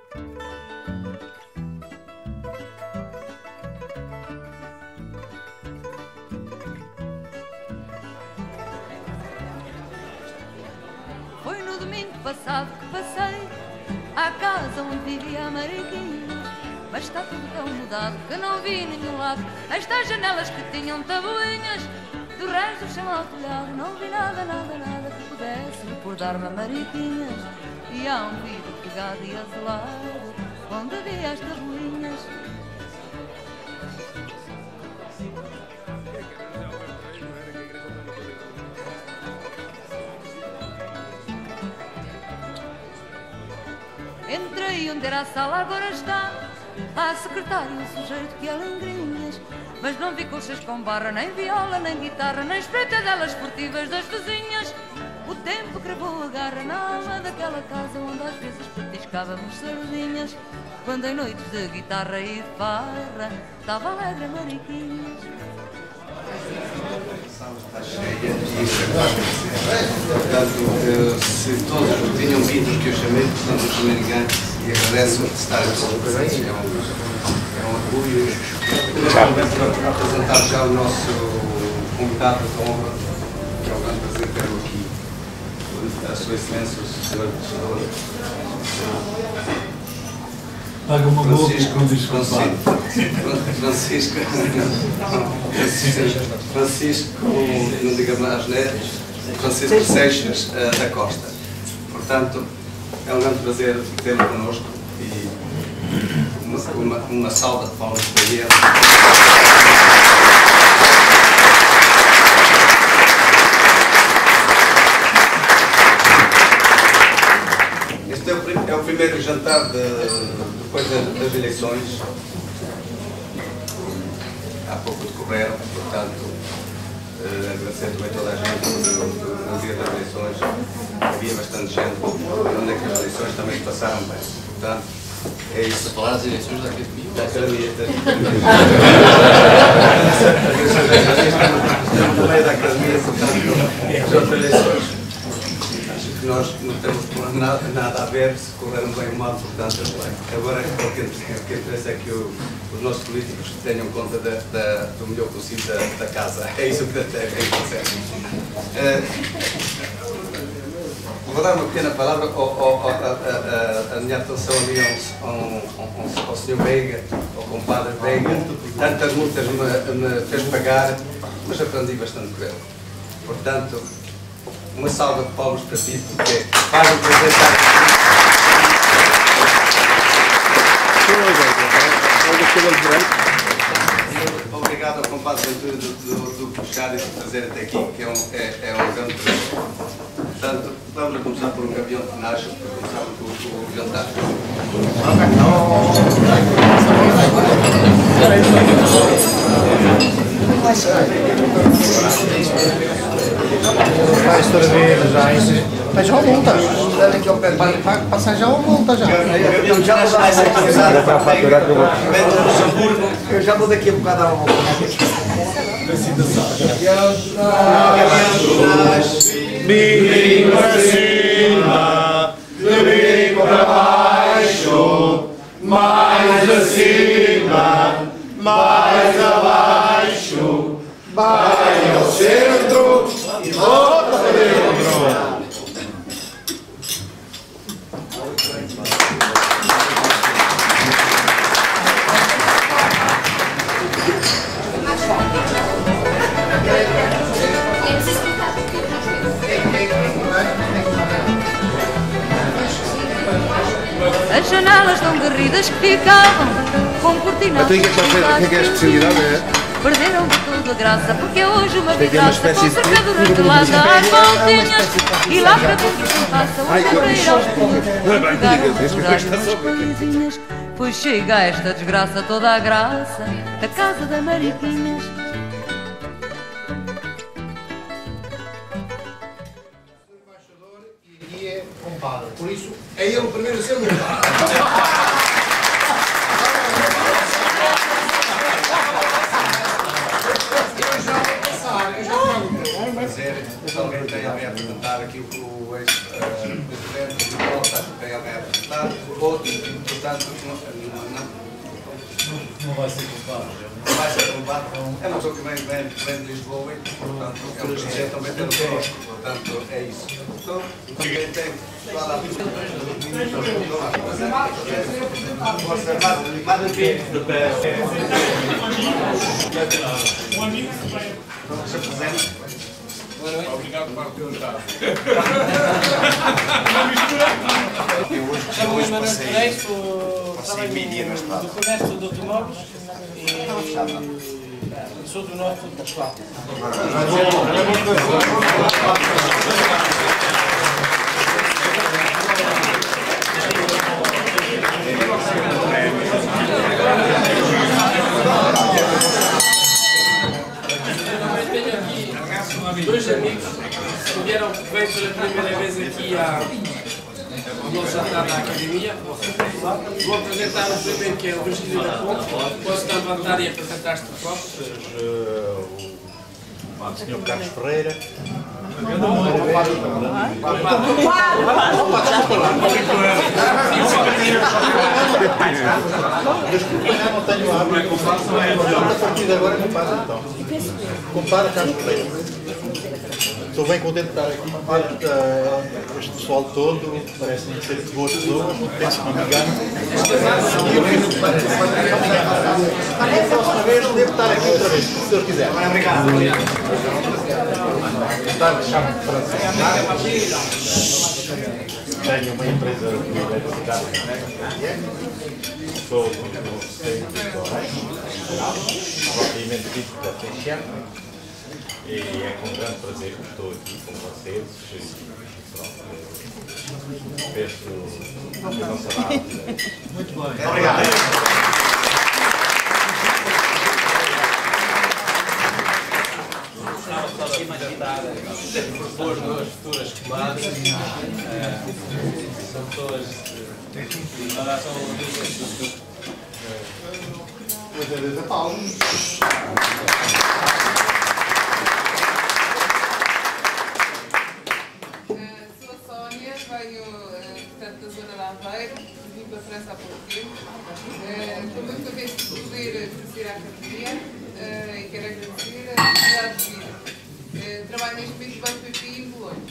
Foi no domingo passado que passei à casa onde vivia a Mariquinha, mas está tudo tão mudado que não vi nenhum lado estas janelas que tinham tabuinhas. Do resto do chão ao telhado não vi nada, nada, nada que pudesse recordar-me a Mariquinhas. E há um vidro pegado e azulado onde havia as tabuinhas. Entrei onde era a sala, agora está a secretária, um sujeito que alengrinhas, mas não vi coxas com barra, nem viola, nem guitarra, nem espreitadelas esportivas das vizinhas. O tempo cravou a garra na alma daquela casa onde às vezes petiscávamos sardinhas, quando em noites de guitarra e de farra estava alegre a Mariquinhas. A sala está cheia e isso portanto, se todos tinham vindo os que eu chamei, portanto não chamei ninguém e agradeço de estar presentes. É um orgulho. Vamos apresentar já o nosso convidado de honra, que é o grande prazer ter aqui, a Sua Excelência, o Sr. Paga uma boa com desculpado. Francisco, não diga mais, né? Francisco Seixas da Costa. Portanto, é um grande prazer tê-lo connosco e uma salva de palmas para ele. Este é o primeiro jantar depois das eleições. Há pouco decorreram, portanto, agradecer também toda a gente no dia das eleições. Havia bastante gente, onde é que as eleições também passaram bem. Portanto, é isso. A falar das eleições da Academia? Da Academia. Estamos no meio da Academia, portanto, as outras eleições. Nós não temos nada a ver se correram bem ou mal, portanto, agora o que interessa é que os nossos políticos tenham conta do melhor possível da casa. É isso que interessa. Vou dar uma pequena palavra a minha atenção ali ao Sr. Veiga, ao compadre Veiga. Tantas multas me fez pagar, mas aprendi bastante com ele. Portanto, uma salva de palmas para ti, porque faz um prazer estar aqui. Obrigado ao compadre Ventura do puxar e de trazer até aqui, que é um grande prazer. Portanto, vamos começar por um gavião de nasce, para começarmos com o jantar. Mas já monta. Aqui ao pé de passar já uma monta já. Eu já vou dar eu já vou daqui a bocado dar uma volta. Bico para cima, de bico para baixo, mais acima, mais abaixo, vai ao centro e volta para dentro. As janelas tão garridas que ficavam com cortinas. Então, o que é a especialidade? Perderam de toda a graça, porque hoje uma vidraça com cercadura que lá dá às voltinhas e lá para dentro se passa uma cadeira aos punhos pegar umas coisinhas. Pois chega a esta desgraça toda a graça da casa da Mariquinhas. Por isso, é ele o primeiro a ser montado. Eu já vou passar, eu já vou Prazer, alguém tem alguém a apresentar aqui o ex-presidente do Volta, tem alguém a apresentar. outro, portanto, Não vai ser culpado. não vai ser culpado. É uma pessoa que vem de Lisboa e, portanto, é um prazer também ter o conosco. Portanto, é isso. Então, também tem lá da Obrigado por perguntar. Chamo-me Manuel Pereira, trabalho do comércio de automóveis e sou do norte de Portugal. Tenho aqui dois amigos que vieram pela primeira vez aqui ao nosso jantar da academia. Vou apresentar o primeiro, que é o Virgílio da Ponte. Posso levantar e apresentar-te o próprio? O Sr. Carlos Ferreira. Não tenho hábito. A partir de agora compara então. Compara Carlos Ferreira. Estou bem contente de estar aqui. Este pessoal todo parece-me ser boas pessoas. Penso que não me engano. A próxima vez devo estar aqui outra vez, se Deus quiser. Obrigado. Tenho uma empresa de eletricidade. Sou do centro propriamente dito da Fechão. E é com grande prazer que estou aqui com vocês. Peço que não se vá. Muito bem. Obrigado. Propor duas futuras comadres. São pessoas. Sou a Sónia, venho portanto, da zona de Aveiro, vim para a França há pouco tempo. Estou muito contente de poder conhecer a academia e quero agradecer a oportunidade de vir. Trabalho neste momento no Banco PP em Bolonha.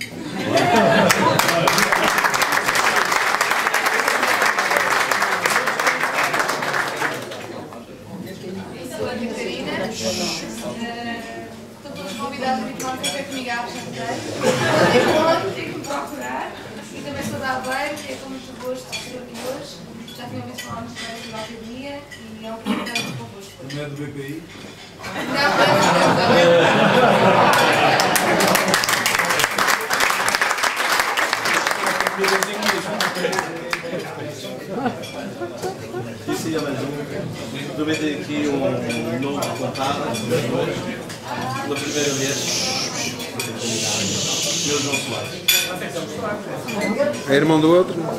Sou a Catarina, estou todos convidados a vir tomar café comigo à jantar. Tenho que me procurar. E também sou da Aveiro, é com muito gosto que estou aqui hoje. Já tinha ouvido falar muito bem da academia e é um prazer estar convosco. Não é do BPI? Isso é mais um. Também tenho aqui um novo compadre, pela primeira vez. Meu João Soares. É irmão do outro? O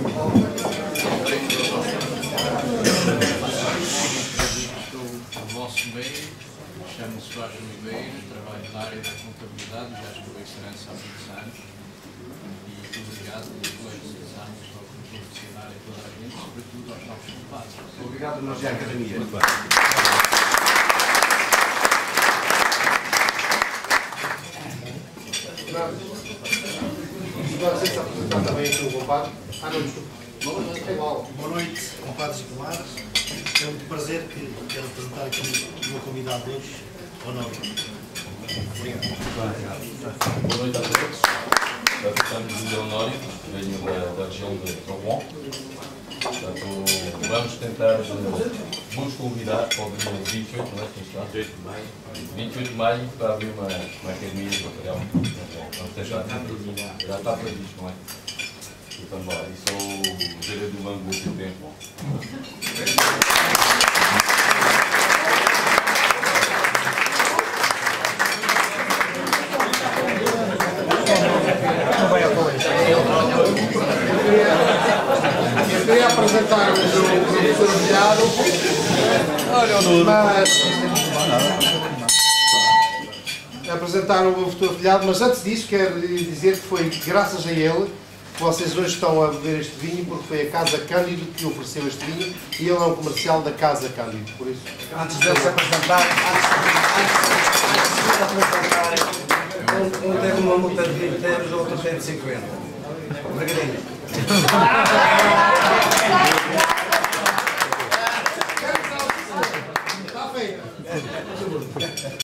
vosso meio, chamo-me Soares Oliveira, trabalho na área da contabilidade, já estou em excelência há muitos anos. E obrigado pelos 6 anos ao profissional e toda a gente, sobretudo aos nossos compadres. Obrigado, nós e a academia. Muito bem. Agora sei se apresentar também aqui o compadre. Boa noite, compadres e comadres. É muito prazer que quero apresentar aqui o meu convidado hoje, Honório. Obrigado. Boa noite a todos. Estamos de Honório, venho da região de Rouen. Portanto, vamos tentar vos convidar para o dia 28, não é? 28 de maio para abrir uma academia de bacalhau. Vamos deixar já está previsto, não é? Então, bora, e sou o gerente do banco do BPI em Rouen. Eu queria apresentar o professor Vilhado, mas apresentar o futuro afilhado, mas antes disso quero dizer que foi graças a ele Vocês hoje estão a beber este vinho porque foi a Casa Cândido que ofereceu este vinho e ele é um comercial da Casa Cândido, por isso... Antes de se apresentar, um teve uma multa de 20 euros, o outro tem de 50. Obrigadinho.